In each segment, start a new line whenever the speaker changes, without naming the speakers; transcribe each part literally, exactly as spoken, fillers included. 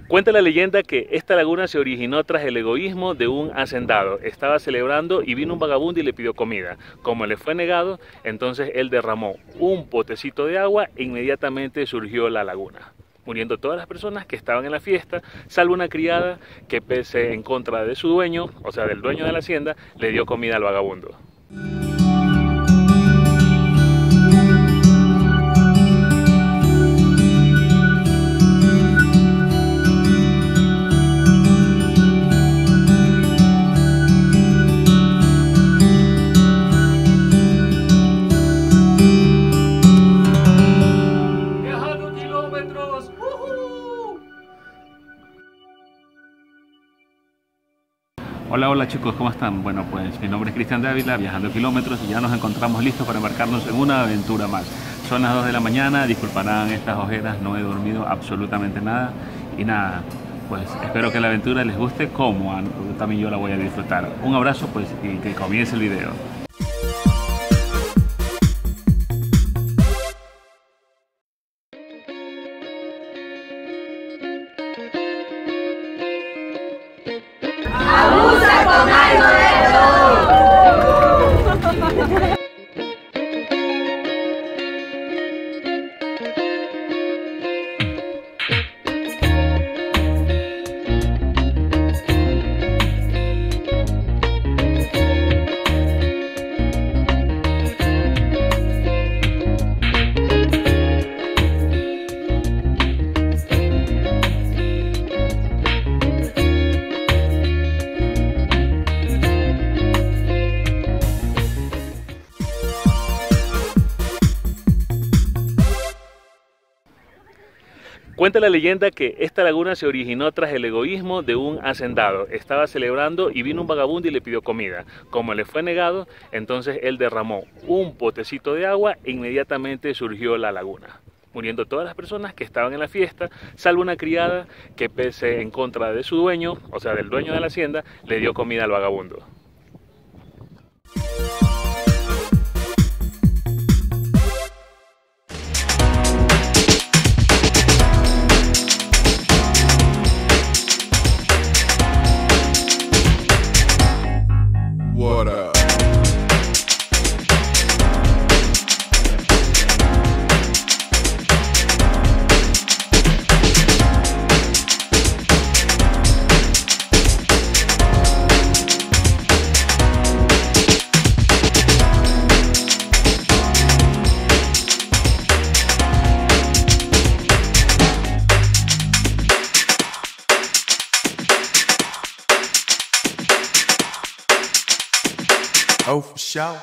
Cuenta la leyenda que esta laguna se originó tras el egoísmo de un hacendado. Estaba celebrando y vino un vagabundo y le pidió comida. Como le fue negado, entonces él derramó un potecito de agua e inmediatamente surgió la laguna, muriendo todas las personas que estaban en la fiesta, salvo una criada que, pese en contra de su dueño, o sea del dueño de la hacienda, le dio comida al vagabundo. Hola, hola chicos, ¿cómo están? Bueno, pues mi nombre es Cristian Dávila, viajando kilómetros, y ya nos encontramos listos para embarcarnos en una aventura más. Son las dos de la mañana, disculparán estas ojeras, no he dormido absolutamente nada y nada, pues espero que la aventura les guste como también yo la voy a disfrutar. Un abrazo pues y que comience el video.
¡Abusa con algo de todo!
Cuenta la leyenda que esta laguna se originó tras el egoísmo de un hacendado. Estaba celebrando y vino un vagabundo y le pidió comida. Como le fue negado, entonces él derramó un potecito de agua e inmediatamente surgió la laguna, muriendo todas las personas que estaban en la fiesta, salvo una criada que, pese en contra de su dueño, o sea del dueño de la hacienda, le dio comida al vagabundo.
What up? Oh, for sure.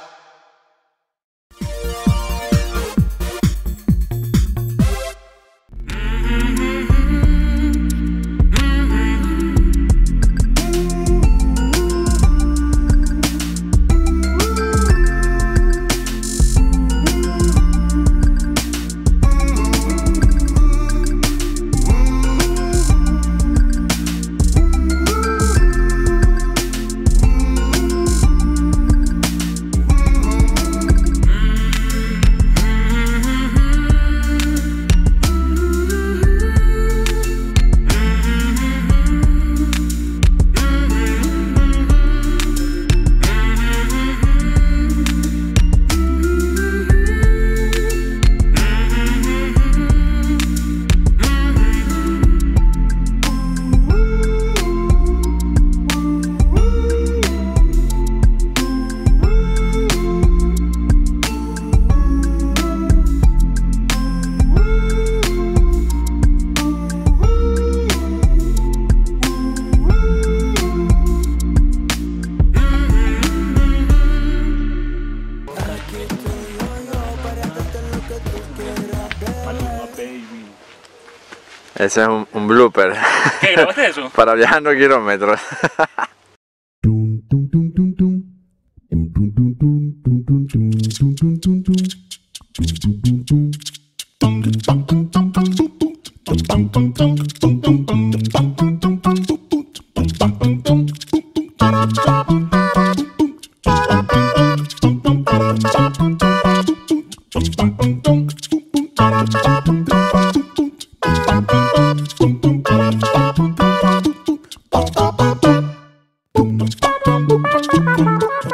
Ese es un, un blooper.
¿Qué, grabaste eso?
Para viajando kilómetros.
Bum, bum, bum, bum, bum, bum, bum, bum, bum, bum, bum, bum, bum, bum, bum,
Thank you.